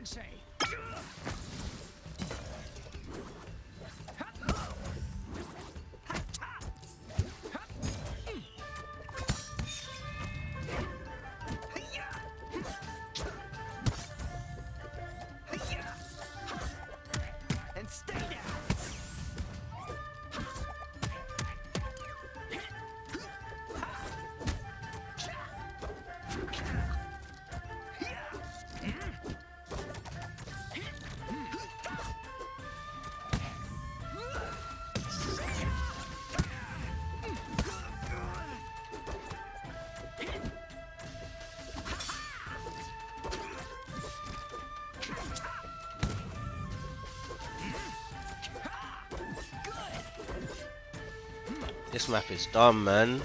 say. And stay down. This map is dumb, man.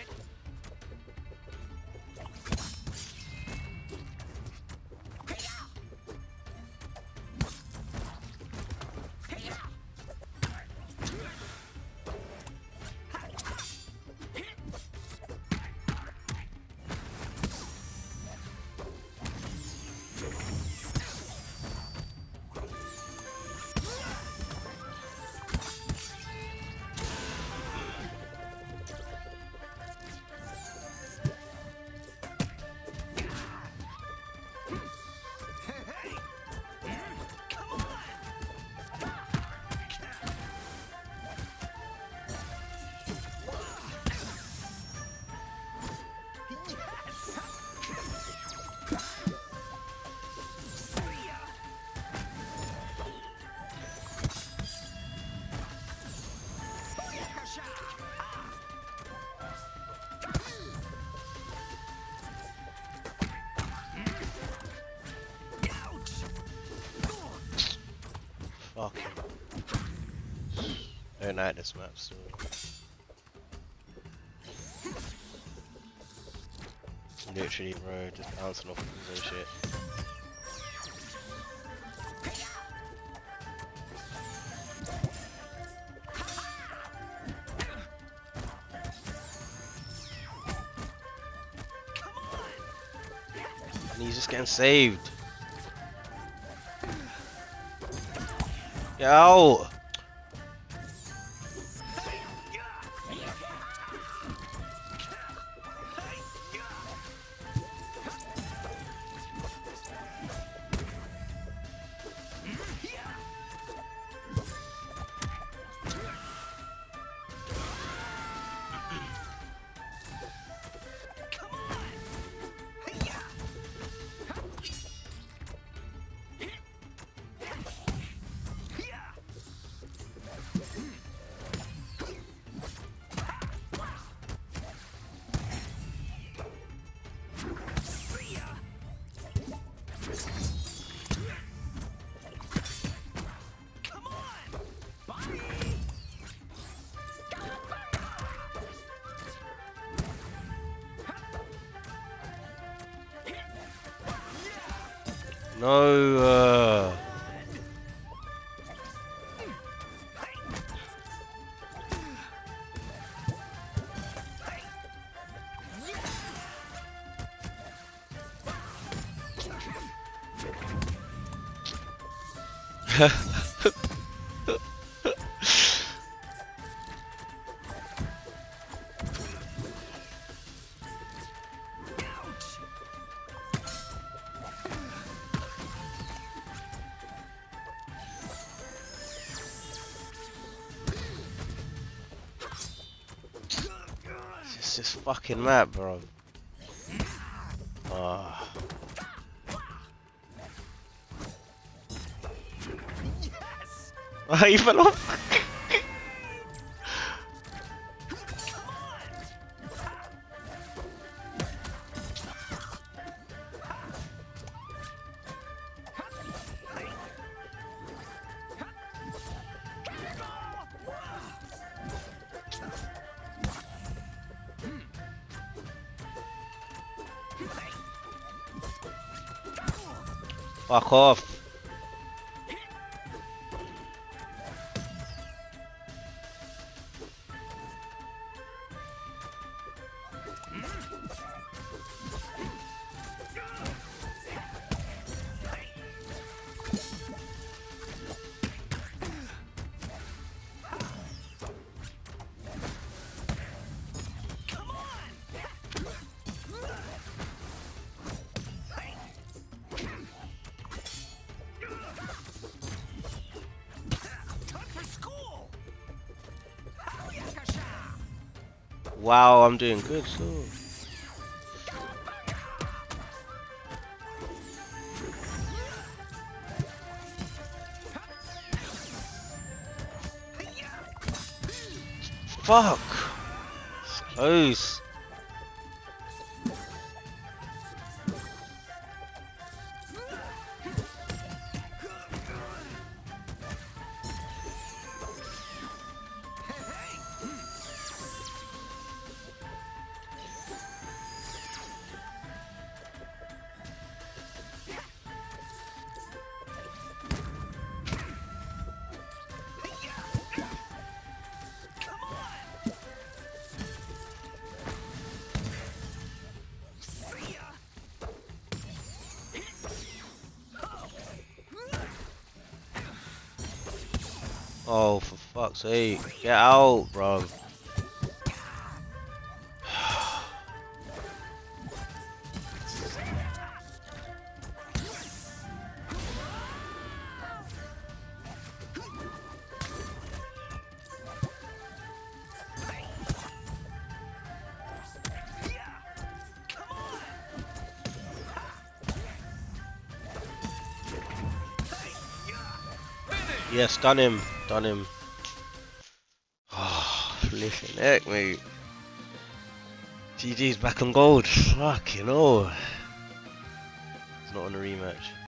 Fucking. Don't like this map still. Literally, bro, just bouncing off of this shit. And he's just getting saved. Get out! No. It's this fucking map, bro. Ah. You fell off. Fuck off. Wow, I'm doing good still. Fuck! It's close. Oh, for fuck's sake. Get out, bro. Yes, done him. Done him. Oh, flipping heck, mate. GG's back on gold. Fucking hell. It's not on a rematch.